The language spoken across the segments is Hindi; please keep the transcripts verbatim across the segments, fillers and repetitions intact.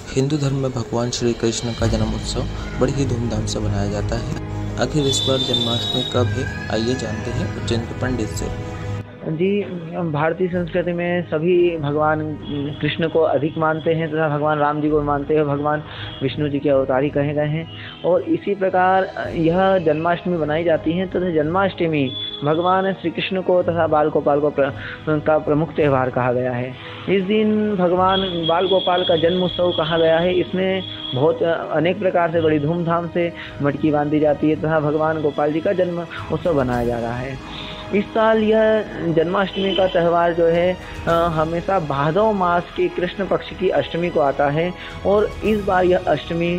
हिंदू धर्म में भगवान श्री कृष्ण का जन्म उत्सव बड़ी ही धूमधाम से मनाया जाता है। आखिर इस बार जन्माष्टमी कब है, आइए जानते हैं उज्जैन के पंडित से। जी, भारतीय संस्कृति में सभी भगवान कृष्ण को अधिक मानते हैं तथा भगवान राम जी को मानते हैं, भगवान विष्णु जी के अवतार ही कहे गए हैं। और इसी प्रकार यह जन्माष्टमी बनाई जाती है तथा जन्माष्टमी भगवान श्री कृष्ण को तथा बाल गोपाल को प्र, का प्रमुख त्यौहार कहा गया है। इस दिन भगवान बाल गोपाल का जन्म उत्सव कहा गया है। इसमें बहुत अनेक प्रकार से बड़ी धूमधाम से मटकी बांधी जाती है तथा भगवान गोपाल जी का जन्म उत्सव बनाया जा रहा है। इस साल यह जन्माष्टमी का त्यौहार जो है आ, हमेशा भादव मास की कृष्ण पक्ष की अष्टमी को आता है और इस बार यह अष्टमी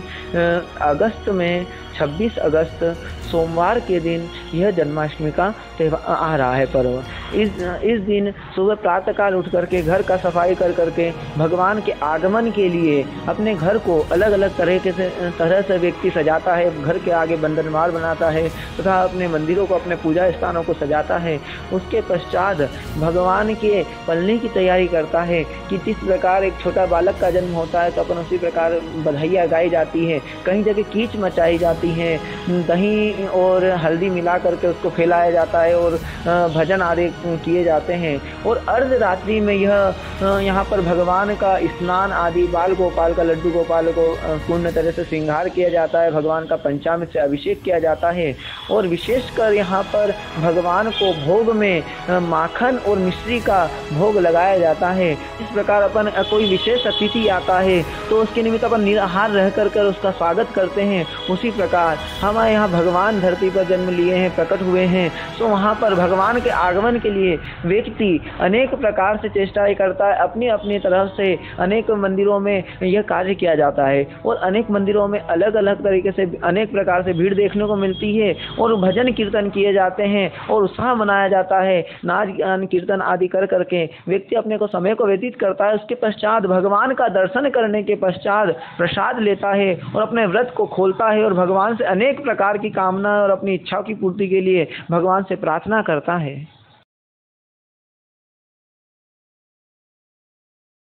अगस्त में छब्बीस अगस्त सोमवार के दिन यह जन्माष्टमी का त्यौहार आ रहा है पर्व। इस इस दिन सुबह प्रातःकाल उठ करके घर का सफाई कर करके भगवान के आगमन के लिए अपने घर को अलग अलग तरह के से तरह से व्यक्ति सजाता है, घर के आगे बंधनवार बनाता है तथा अपने मंदिरों को, अपने पूजा स्थानों को सजाता है। उसके पश्चात भगवान के पलने की तैयारी करता है कि जिस प्रकार एक छोटा बालक का जन्म होता है तो अपन उसी प्रकार बधाइयाँ गाई जाती है, कहीं जगह कीच मचाई जाती है, दही और हल्दी मिला करके उसको फैलाया जाता है और भजन आदि किए जाते हैं। और अर्धरात्रि में यह यहाँ पर भगवान का स्नान आदि, बाल गोपाल का, लड्डू गोपाल को पूर्ण तरह से श्रृंगार किया जाता है, भगवान का पंचामृत से अभिषेक किया जाता है। और विशेषकर यहाँ पर भगवान को भोग में माखन और मिश्री का भोग लगाया जाता है। इस प्रकार अपन कोई विशेष अतिथि आता है तो उसके निमित्त अपन निराहार रह कर कर उसका स्वागत करते हैं। उसी प्रकार हमारे यहाँ भगवान धरती पर जन्म लिए हैं, प्रकट हुए हैं, तो वहाँ पर भगवान के आगमन के लिए व्यक्ति अनेक प्रकार से चेष्टाएं करता है। अपनी अपनी तरफ से अनेक मंदिरों में यह कार्य किया जाता है और अनेक मंदिरों में अलग अलग तरीके से अनेक प्रकार से भीड़ देखने को मिलती है और भजन कीर्तन किए जाते हैं और उत्साह मनाया जाता है। नाच गान कीर्तन आदि कर करके व्यक्ति अपने को समय को व्यतीत करता है। उसके पश्चात भगवान का दर्शन करने के पश्चात प्रसाद लेता है और अपने व्रत को खोलता है और भगवान से अनेक प्रकार की कामना और अपनी इच्छाओं की पूर्ति के लिए भगवान से प्रार्थना करता है।